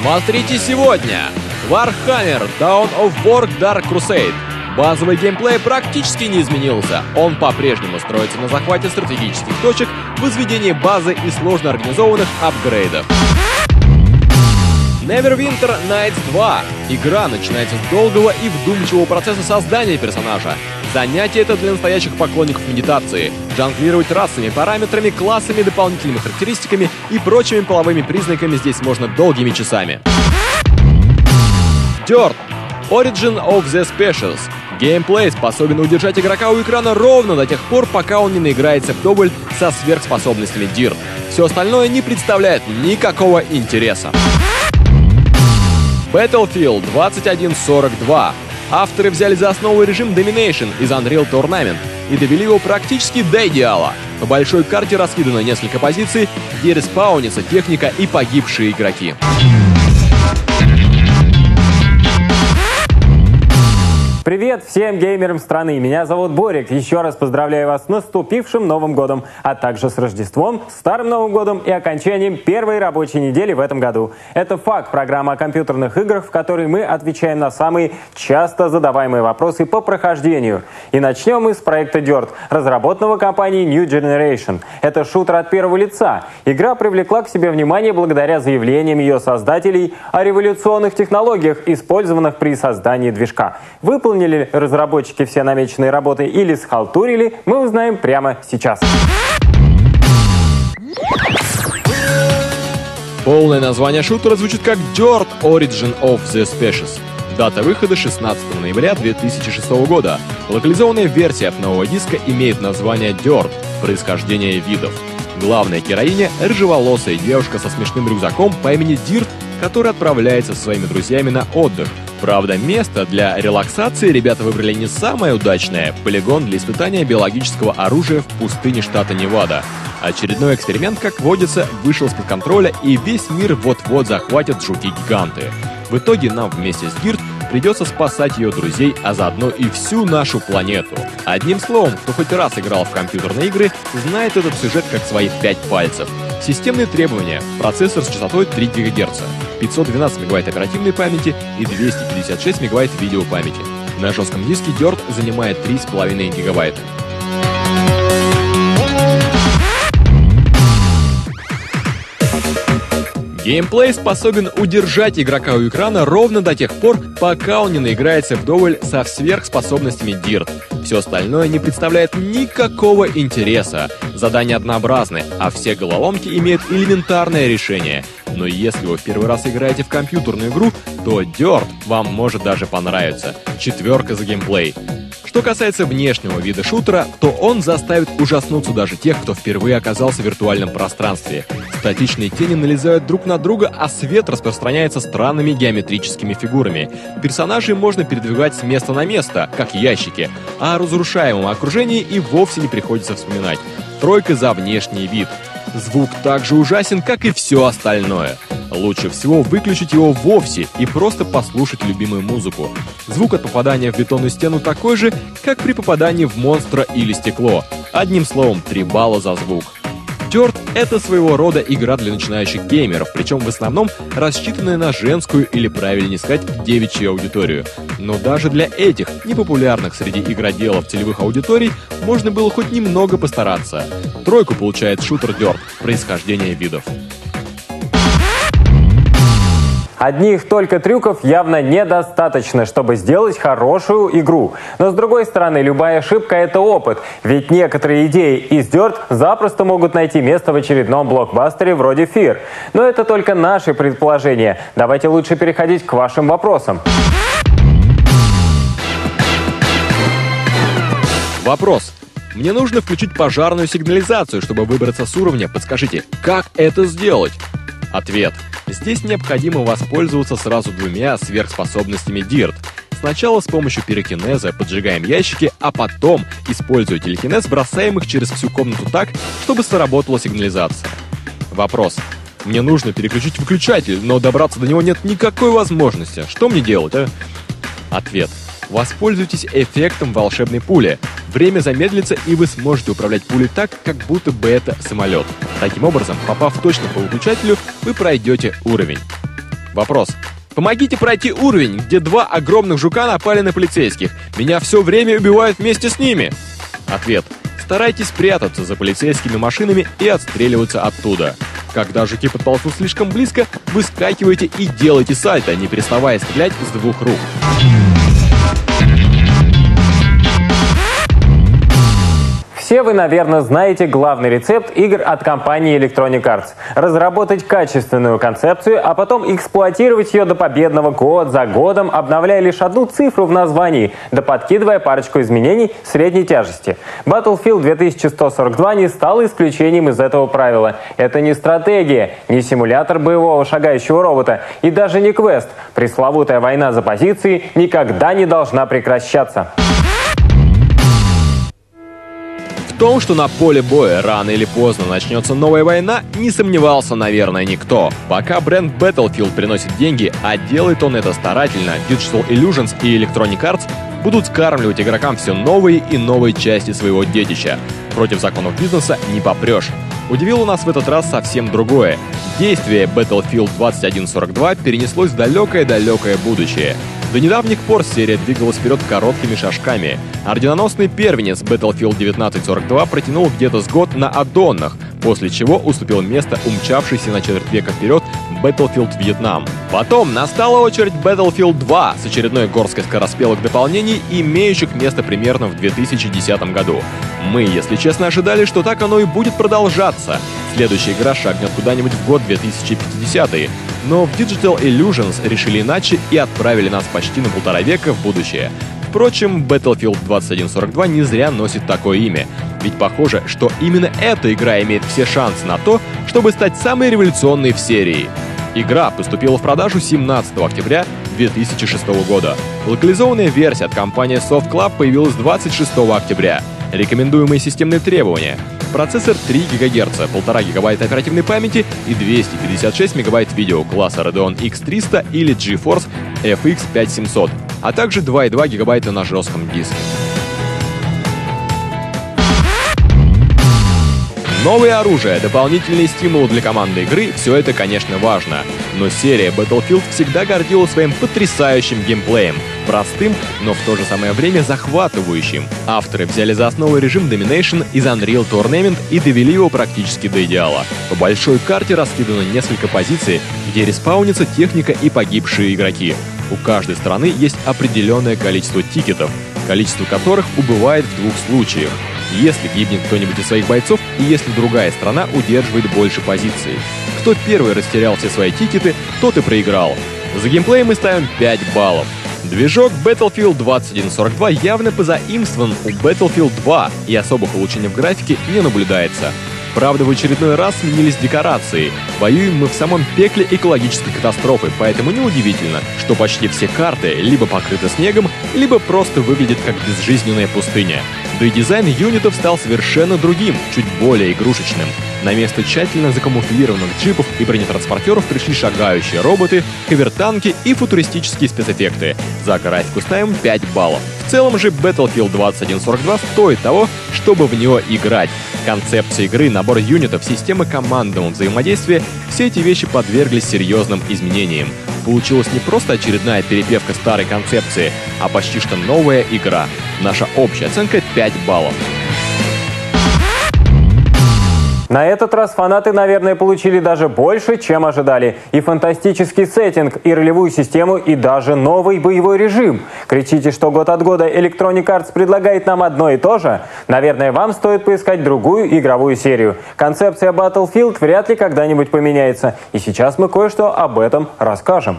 Смотрите сегодня! Warhammer Dawn of War Dark Crusade. Базовый геймплей практически не изменился. Он по-прежнему строится на захвате стратегических точек, возведении базы и сложно организованных апгрейдов. Neverwinter Nights 2. Игра начинается с долгого и вдумчивого процесса создания персонажа. Занятие это для настоящих поклонников медитации. Жонглировать расами, параметрами, классами, дополнительными характеристиками и прочими половыми признаками здесь можно долгими часами. Dirt. Origin of the Species. Геймплей способен удержать игрока у экрана ровно до тех пор, пока он не наиграется вдоволь со сверхспособностями Dirt. Все остальное не представляет никакого интереса. Battlefield 2142. Авторы взяли за основу режим Domination из Unreal Tournament и довели его практически до идеала. По большой карте раскидано несколько позиций, где респаунится техника и погибшие игроки. Привет всем геймерам страны, меня зовут Борик. Еще раз поздравляю вас с наступившим Новым годом, а также с Рождеством, Старым Новым годом и окончанием первой рабочей недели в этом году. Это «Факт» — программа о компьютерных играх, в которой мы отвечаем на самые часто задаваемые вопросы по прохождению. И начнем мы с проекта Dirt, разработанного компанией New Generation. Это шутер от первого лица. Игра привлекла к себе внимание благодаря заявлениям ее создателей о революционных технологиях, использованных при создании движка. Выполнили ли разработчики все намеченные работы или схалтурили, мы узнаем прямо сейчас. Полное название шутера звучит как Dirt Origin of the Species. Дата выхода 16 ноября 2006 года. Локализованная версия нового диска имеет название Dirt — происхождение видов. Главная героиня — рыжеволосая девушка со смешным рюкзаком по имени Dirt, которая отправляется со своими друзьями на отдых. Правда, место для релаксации ребята выбрали не самое удачное — полигон для испытания биологического оружия в пустыне штата Невада. Очередной эксперимент, как водится, вышел из-под контроля, и весь мир вот-вот захватят жуки-гиганты. В итоге нам вместе с Dirt придется спасать ее друзей, а заодно и всю нашу планету. Одним словом, кто хоть раз играл в компьютерные игры, знает этот сюжет как свои 5 пальцев. Системные требования: процессор с частотой 3 ГГц, 512 МБ оперативной памяти и 256 МБ видеопамяти. На жестком диске Dirt занимает 3,5 ГБ. Геймплей способен удержать игрока у экрана ровно до тех пор, пока он не наиграется вдоволь со сверхспособностями Dirt. Все остальное не представляет никакого интереса. Задания однообразны, а все головоломки имеют элементарное решение. Но если вы в первый раз играете в компьютерную игру, то Dirt вам может даже понравиться. 4 за геймплей. Что касается внешнего вида шутера, то он заставит ужаснуться даже тех, кто впервые оказался в виртуальном пространстве. Статичные тени налезают друг на друга, а свет распространяется странными геометрическими фигурами. Персонажей можно передвигать с места на место, как ящики, а о разрушаемом окружении и вовсе не приходится вспоминать. 3 за внешний вид. Звук так же ужасен, как и все остальное. Лучше всего выключить его вовсе и просто послушать любимую музыку. Звук от попадания в бетонную стену такой же, как при попадании в монстра или стекло. Одним словом, 3 балла за звук. Dirt — это своего рода игра для начинающих геймеров, причем в основном рассчитанная на женскую или, правильнее сказать, девичью аудиторию. Но даже для этих, непопулярных среди игроделов целевых аудиторий, можно было хоть немного постараться. 3 получает шутер Dirt — происхождение видов. Одних только трюков явно недостаточно, чтобы сделать хорошую игру. Но с другой стороны, любая ошибка — это опыт. Ведь некоторые идеи из Dirt запросто могут найти место в очередном блокбастере вроде Fear. Но это только наши предположения. Давайте лучше переходить к вашим вопросам. Вопрос. Мне нужно включить пожарную сигнализацию, чтобы выбраться с уровня. Подскажите, как это сделать? Ответ. Здесь необходимо воспользоваться сразу 2 сверхспособностями Dirt. Сначала с помощью пирокинеза поджигаем ящики, а потом, используя телекинез, бросаем их через всю комнату так, чтобы сработала сигнализация. Вопрос. Мне нужно переключить выключатель, но добраться до него нет никакой возможности. Что мне делать, а? Ответ. Воспользуйтесь эффектом волшебной пули. Время замедлится, и вы сможете управлять пулей так, как будто бы это самолет. Таким образом, попав точно по выключателю, вы пройдете уровень. Вопрос. Помогите пройти уровень, где два огромных жука напали на полицейских. Меня все время убивают вместе с ними. Ответ. Старайтесь спрятаться за полицейскими машинами и отстреливаться оттуда. Когда жуки подползут слишком близко, выскакивайте и делайте сальто, не переставая стрелять с двух рук. Все вы, наверное, знаете главный рецепт игр от компании Electronic Arts. Разработать качественную концепцию, а потом эксплуатировать ее до победного год за годом, обновляя лишь одну цифру в названии, да подкидывая парочку изменений средней тяжести. Battlefield 2142 не стал исключением из этого правила. Это не стратегия, не симулятор боевого шагающего робота и даже не квест. Пресловутая война за позиции никогда не должна прекращаться. В том, что на поле боя рано или поздно начнется новая война, не сомневался, наверное, никто. Пока бренд Battlefield приносит деньги, а делает он это старательно, Digital Illusions и Electronic Arts будут скармливать игрокам все новые и новые части своего детища. Против законов бизнеса не попрешь. Удивило нас в этот раз совсем другое. Действие Battlefield 2142 перенеслось в далекое-далекое будущее. До недавних пор серия двигалась вперед короткими шажками. Орденоносный первенец Battlefield 1942 протянул где-то с год на аддонах, после чего уступил место умчавшейся на четверть века вперед Battlefield Vietnam. Потом настала очередь Battlefield 2 с очередной горсткой скороспелых дополнений, имеющих место примерно в 2010 году. Мы, если честно, ожидали, что так оно и будет продолжаться. Следующая игра шагнет куда-нибудь в год 2050-е. Но в Digital Illusions решили иначе и отправили нас почти на 1,5 века в будущее. Впрочем, Battlefield 2142 не зря носит такое имя. Ведь похоже, что именно эта игра имеет все шансы на то, чтобы стать самой революционной в серии. Игра поступила в продажу 17 октября 2006 года. Локализованная версия от компании Soft Club появилась 26 октября. Рекомендуемые системные требования: процессор 3 ГГц, 1,5 ГБ оперативной памяти и 256 МБ видео класса Radeon X300 или GeForce FX 5700, а также 2,2 ГБ на жестком диске. Новое оружие, дополнительные стимулы для команды игры — все это, конечно, важно. Но серия Battlefield всегда гордилась своим потрясающим геймплеем. Простым, но в то же самое время захватывающим. Авторы взяли за основу режим Domination из Unreal Tournament и довели его практически до идеала. По большой карте раскидано несколько позиций, где респаунится техника и погибшие игроки. У каждой стороны есть определенное количество тикетов, количество которых убывает в двух случаях: если гибнет кто-нибудь из своих бойцов и если другая страна удерживает больше позиций. Кто первый растерял все свои тикеты, тот и проиграл. За геймплей мы ставим 5 баллов. Движок Battlefield 2142 явно позаимствован у Battlefield 2, и особых улучшений в графике не наблюдается. Правда, в очередной раз сменились декорации. Воюем мы в самом пекле экологической катастрофы, поэтому неудивительно, что почти все карты либо покрыты снегом, либо просто выглядят как безжизненная пустыня. Да и дизайн юнитов стал совершенно другим, чуть более игрушечным. На место тщательно закамуфлированных джипов и бронетранспортеров пришли шагающие роботы, кавертанки и футуристические спецэффекты. За графику ставим 5 баллов. В целом же Battlefield 2142 стоит того, чтобы в него играть. Концепция игры, набор юнитов, система командного взаимодействия — все эти вещи подверглись серьезным изменениям. Получилась не просто очередная перепевка старой концепции, а почти что новая игра. Наша общая оценка — 5 баллов. На этот раз фанаты, наверное, получили даже больше, чем ожидали. И фантастический сеттинг, и ролевую систему, и даже новый боевой режим. Кричите, что год от года Electronic Arts предлагает нам одно и то же? Наверное, вам стоит поискать другую игровую серию. Концепция Battlefield вряд ли когда-нибудь поменяется. И сейчас мы кое-что об этом расскажем.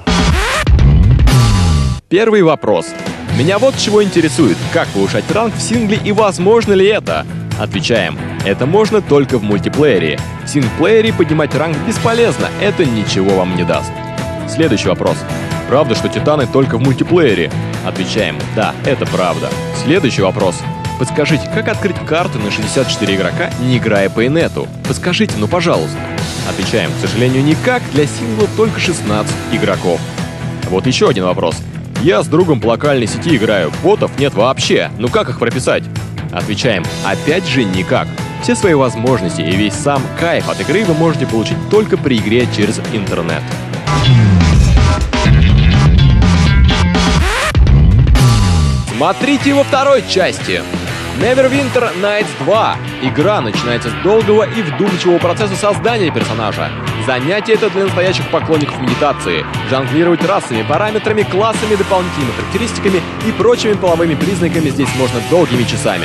Первый вопрос. Меня вот чего интересует: как повышать ранг в сингле и возможно ли это? Отвечаем: это можно только в мультиплеере. В синглплеере поднимать ранг бесполезно, это ничего вам не даст. Следующий вопрос. Правда, что титаны только в мультиплеере? Отвечаем: да, это правда. Следующий вопрос. Подскажите, как открыть карту на 64 игрока, не играя по инету? Подскажите, ну пожалуйста. Отвечаем: к сожалению, никак, для сингла только 16 игроков. Вот еще один вопрос. Я с другом по локальной сети играю, ботов нет вообще, ну как их прописать? Отвечаем: опять же никак. Все свои возможности и весь сам кайф от игры вы можете получить только при игре через интернет. Смотрите во второй части. Neverwinter Nights 2. Игра начинается с долгого и вдумчивого процесса создания персонажа. Занятие это для настоящих поклонников медитации. Жонглировать расами, параметрами, классами, дополнительными характеристиками и прочими половыми признаками здесь можно долгими часами.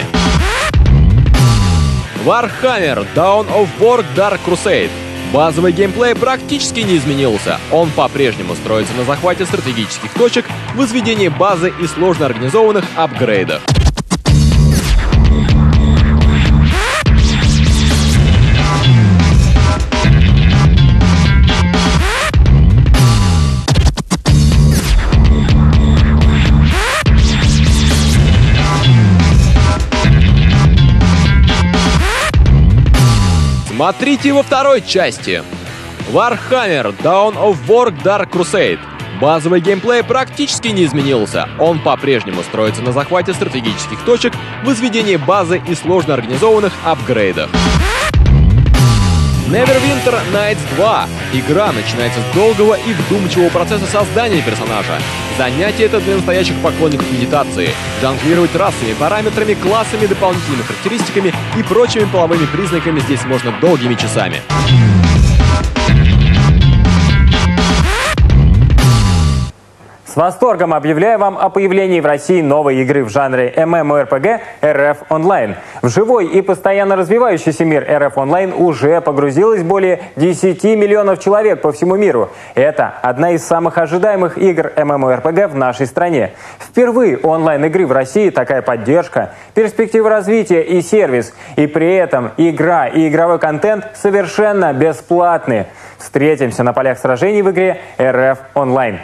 Warhammer Dawn of War Dark Crusade. Базовый геймплей практически не изменился. Он по-прежнему строится на захвате стратегических точек, возведении базы и сложно организованных апгрейдах. Смотрите во второй части. Warhammer Dawn of War Dark Crusade. Базовый геймплей практически не изменился. Он по-прежнему строится на захвате стратегических точек, возведении базы и сложно организованных апгрейдах. Neverwinter Nights 2. Игра начинается с долгого и вдумчивого процесса создания персонажа. Занятие это для настоящих поклонников медитации. Жонглировать расами, параметрами, классами, дополнительными характеристиками и прочими половыми признаками здесь можно долгими часами. С восторгом объявляю вам о появлении в России новой игры в жанре MMORPG RF Online. В живой и постоянно развивающийся мир RF Online уже погрузилось более 10 миллионов человек по всему миру. Это одна из самых ожидаемых игр MMORPG в нашей стране. Впервые у онлайн-игры в России такая поддержка, перспектива развития и сервис. И при этом игра и игровой контент совершенно бесплатны. Встретимся на полях сражений в игре RF Online.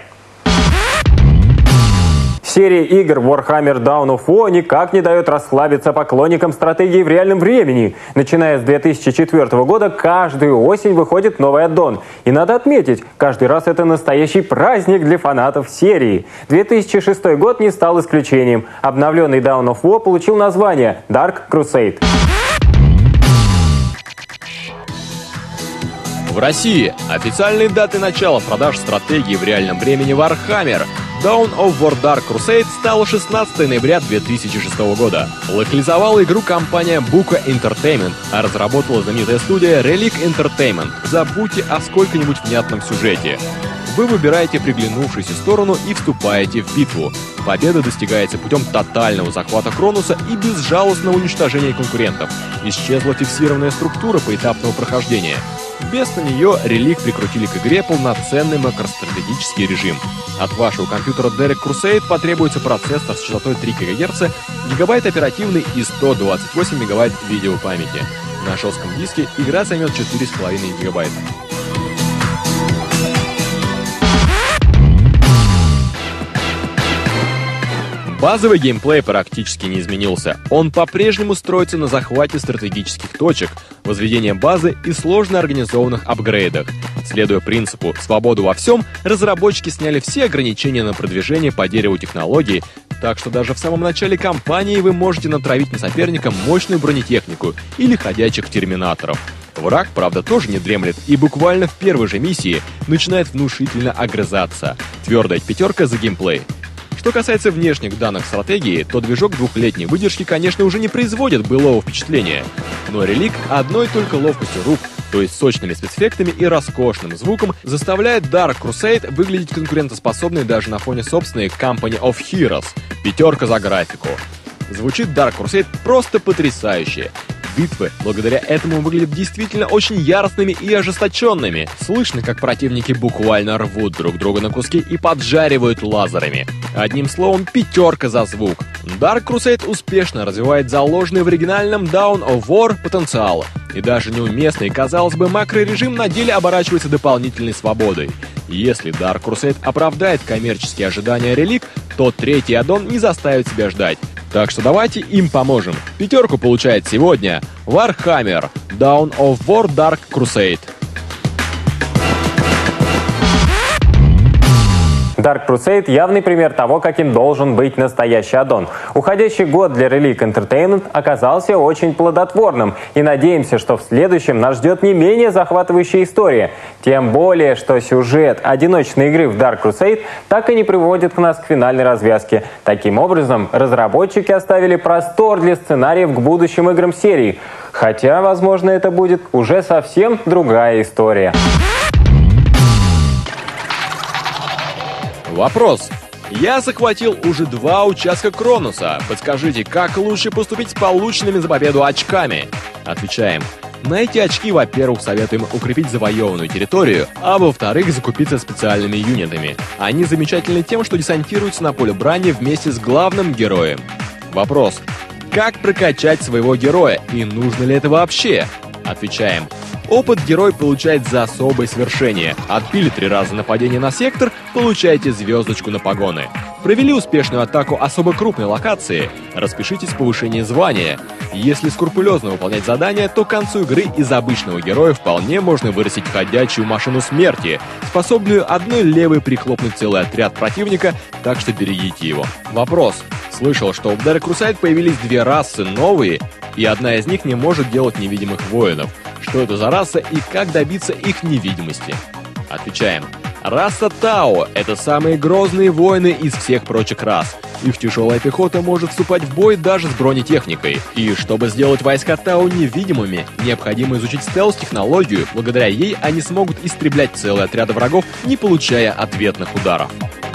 Серия игр Warhammer Dawn of War никак не дает расслабиться поклонникам стратегии в реальном времени. Начиная с 2004 года, каждую осень выходит новый аддон. И надо отметить, каждый раз это настоящий праздник для фанатов серии. 2006 год не стал исключением. Обновленный Dawn of War получил название Dark Crusade. В России официальной датой начала продаж стратегии в реальном времени Warhammer Dawn of War Dark Crusade стало 16 ноября 2006 года. Локализовала игру компания Buka Entertainment, а разработала знаменитая студия Relic Entertainment. Забудьте о сколько-нибудь внятном сюжете. Вы выбираете приглянувшуюся сторону и вступаете в битву. Победа достигается путем тотального захвата Кронуса и безжалостного уничтожения конкурентов. Исчезла фиксированная структура поэтапного прохождения. Вместо нее Relic прикрутили к игре полноценный макростратегический режим. От вашего компьютера Dark Crusade потребуется процессор с частотой 3 ГГц, гигабайт оперативной и 128 мегабайт видеопамяти. На жестком диске игра займет 4,5 гигабайта. Базовый геймплей практически не изменился. Он по-прежнему строится на захвате стратегических точек, возведении базы и сложно организованных апгрейдах. Следуя принципу «свободу во всем», разработчики сняли все ограничения на продвижение по дереву технологий, так что даже в самом начале кампании вы можете натравить на соперника мощную бронетехнику или ходячих терминаторов. Враг, правда, тоже не дремлет и буквально в первой же миссии начинает внушительно огрызаться. Твердая пятерка за геймплей. Что касается внешних данных стратегии, то движок двухлетней выдержки, конечно, уже не производит былого впечатления. Но Relic одной только ловкостью рук, то есть сочными спецэффектами и роскошным звуком, заставляет Dark Crusade выглядеть конкурентоспособной даже на фоне собственной Company of Heroes. Пятерка за графику. Звучит Dark Crusade просто потрясающе. Битвы благодаря этому выглядят действительно очень яростными и ожесточенными. Слышно, как противники буквально рвут друг друга на куски и поджаривают лазерами. Одним словом, пятерка за звук. Dark Crusade успешно развивает заложенный в оригинальном Dawn of War потенциал. И даже неуместный, казалось бы, макрорежим на деле оборачивается дополнительной свободой. Если Dark Crusade оправдает коммерческие ожидания Relic, то третий аддон не заставит себя ждать. Так что давайте им поможем. Пятерку получает сегодня Warhammer Dawn of War Dark Crusade. Dark Crusade — явный пример того, каким должен быть настоящий аддон. Уходящий год для Relic Entertainment оказался очень плодотворным, и надеемся, что в следующем нас ждет не менее захватывающая история. Тем более, что сюжет одиночной игры в Dark Crusade так и не приводит нас к финальной развязке. Таким образом, разработчики оставили простор для сценариев к будущим играм серии. Хотя, возможно, это будет уже совсем другая история. Вопрос. Я захватил уже 2 участка Кронуса. Подскажите, как лучше поступить с полученными за победу очками? Отвечаем. На эти очки, во-первых, советуем укрепить завоеванную территорию, а во-вторых, закупиться специальными юнитами. Они замечательны тем, что десантируются на поле брани вместе с главным героем. Вопрос. Как прокачать своего героя и нужно ли это вообще? Отвечаем. Опыт герой получает за особые свершения. Отбили 3 раза нападение на сектор, получаете звездочку на погоны. Провели успешную атаку особо крупной локации, распишитесь в повышении звания. Если скрупулезно выполнять задания, то к концу игры из обычного героя вполне можно вырастить ходячую машину смерти, способную одной левой прихлопнуть целый отряд противника, так что берегите его. Вопрос. Слышал, что в Dark Crusade появились 2 расы новые, и одна из них не может делать невидимых воинов. Что это за раса и как добиться их невидимости? Отвечаем. Раса Тао — это самые грозные воины из всех прочих рас. Их тяжелая пехота может вступать в бой даже с бронетехникой. И чтобы сделать войска Тао невидимыми, необходимо изучить стелс-технологию. Благодаря ей они смогут истреблять целые отряды врагов, не получая ответных ударов.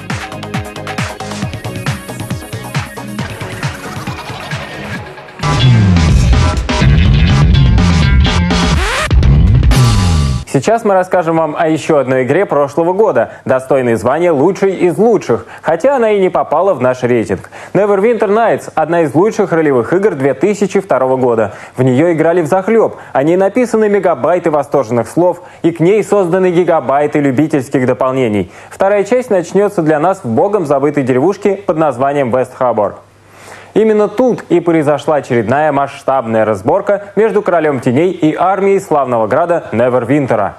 Сейчас мы расскажем вам о еще одной игре прошлого года, достойной звания «Лучшей из лучших», хотя она и не попала в наш рейтинг. Neverwinter Nights – одна из лучших ролевых игр 2002 года. В нее играли взахлеб, о ней написаны мегабайты восторженных слов, и к ней созданы гигабайты любительских дополнений. Вторая часть начнется для нас в богом забытой деревушке под названием Вест-Хабор. Именно тут и произошла очередная масштабная разборка между Королем Теней и армией славного града Невервинтера.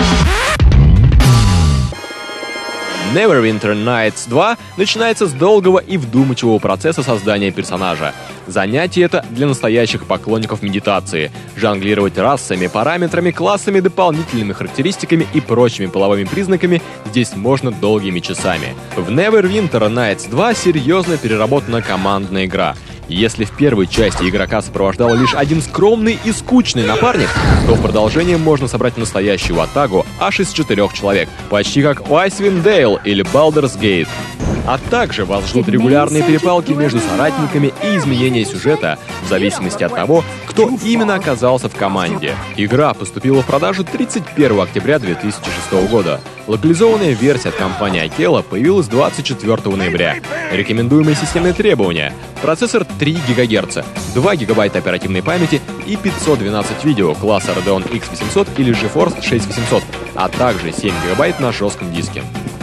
Neverwinter Nights 2 начинается с долгого и вдумчивого процесса создания персонажа. Занятие это для настоящих поклонников медитации. Жонглировать расами, параметрами, классами, дополнительными характеристиками и прочими половыми признаками здесь можно долгими часами. В Neverwinter Nights 2 серьезно переработана командная игра. Если в первой части игрока сопровождал лишь один скромный и скучный напарник, то в продолжении можно собрать настоящую ватагу аж из 4 человек, почти как в Icewind Dale или Baldur's Gate. А также вас ждут регулярные перепалки между соратниками и изменения сюжета в зависимости от того, кто именно оказался в команде. Игра поступила в продажу 31 октября 2006 года. Локализованная версия от компании Akela появилась 24 ноября. Рекомендуемые системные требования: процессор 3 ГГц, 2 ГБ оперативной памяти и 512 видео класса Radeon X800 или GeForce 6800, а также 7 ГБ на жестком диске.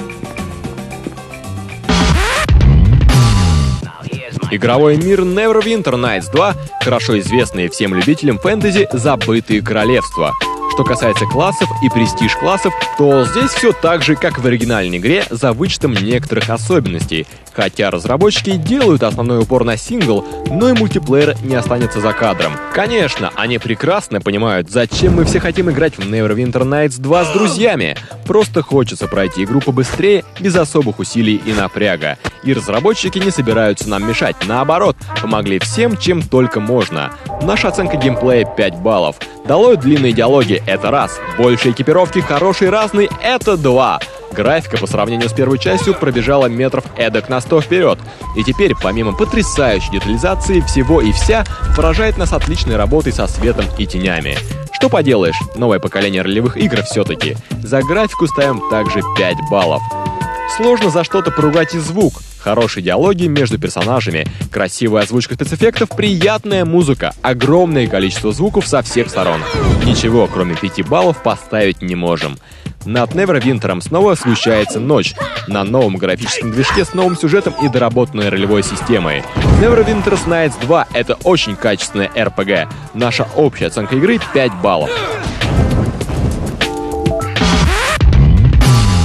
Игровой мир Neverwinter Nights 2 — хорошо известные всем любителям фэнтези «Забытые королевства». Что касается классов и престиж классов, то здесь все так же, как в оригинальной игре, за вычетом некоторых особенностей. Хотя разработчики делают основной упор на сингл, но и мультиплеер не останется за кадром. Конечно, они прекрасно понимают, зачем мы все хотим играть в Neverwinter Nights 2 с друзьями. Просто хочется пройти игру побыстрее, без особых усилий и напряга. И разработчики не собираются нам мешать, наоборот, помогли всем, чем только можно. Наша оценка геймплея 5 баллов. Долой длинные диалоги — это раз. Больше экипировки, хороший разный — это 2. Графика по сравнению с первой частью пробежала метров эдак на 100 вперед. И теперь, помимо потрясающей детализации, всего и вся поражает нас отличной работой со светом и тенями. Что поделаешь, новое поколение ролевых игр все-таки. За графику ставим также 5 баллов. Сложно за что-то поругать и звук. Хорошие диалоги между персонажами, красивая озвучка спецэффектов, приятная музыка, огромное количество звуков со всех сторон. Ничего, кроме 5 баллов, поставить не можем. Над Neverwinter'ом снова сгущается ночь. На новом графическом движке с новым сюжетом и доработанной ролевой системой. Neverwinter Nights 2 — это очень качественная RPG. Наша общая оценка игры — 5 баллов.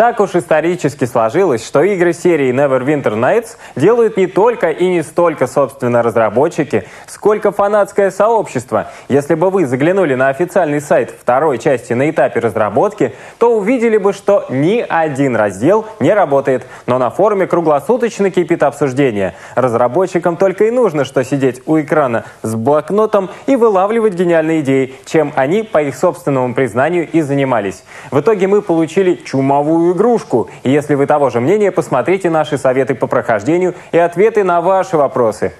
Так уж исторически сложилось, что игры серии Neverwinter Nights делают не только и не столько, собственно, разработчики, сколько фанатское сообщество. Если бы вы заглянули на официальный сайт второй части на этапе разработки, то увидели бы, что ни один раздел не работает. Но на форуме круглосуточно кипит обсуждение. Разработчикам только и нужно, что сидеть у экрана с блокнотом и вылавливать гениальные идеи, чем они, по их собственному признанию, и занимались. В итоге мы получили чумовую игрушку. И если вы того же мнения, посмотрите наши советы по прохождению и ответы на ваши вопросы.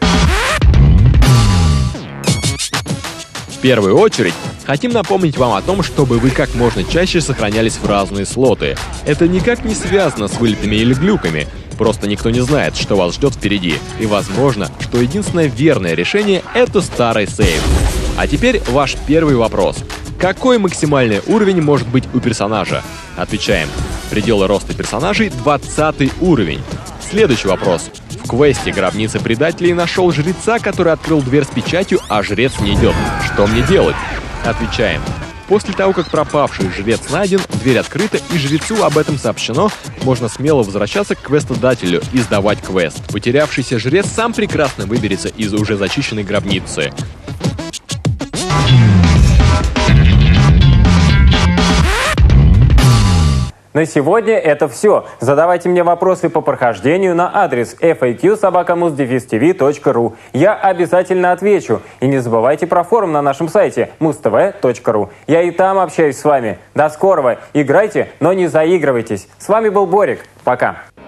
В первую очередь, хотим напомнить вам о том, чтобы вы как можно чаще сохранялись в разные слоты. Это никак не связано с вылетами или глюками. Просто никто не знает, что вас ждет впереди. И возможно, что единственное верное решение — это старый сейв. А теперь ваш первый вопрос. Какой максимальный уровень может быть у персонажа? Отвечаем. Пределы роста персонажей — 20 уровень. Следующий вопрос. В квесте «Гробница предателей» нашел жреца, который открыл дверь с печатью, а жрец не идет. Что мне делать? Отвечаем. После того, как пропавший жрец найден, дверь открыта и жрецу об этом сообщено, можно смело возвращаться к квестодателю и сдавать квест. Потерявшийся жрец сам прекрасно выберется из уже зачищенной гробницы. На сегодня это все. Задавайте мне вопросы по прохождению на адрес faq@mustv.tv.ru. Я обязательно отвечу. И не забывайте про форум на нашем сайте mustv.ru. Я и там общаюсь с вами. До скорого. Играйте, но не заигрывайтесь. С вами был Борик. Пока.